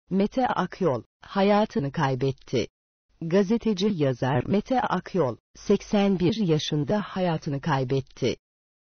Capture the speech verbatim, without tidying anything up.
Mete Akyol, hayatını kaybetti. Gazeteci yazar Mete Akyol, seksen bir yaşında hayatını kaybetti.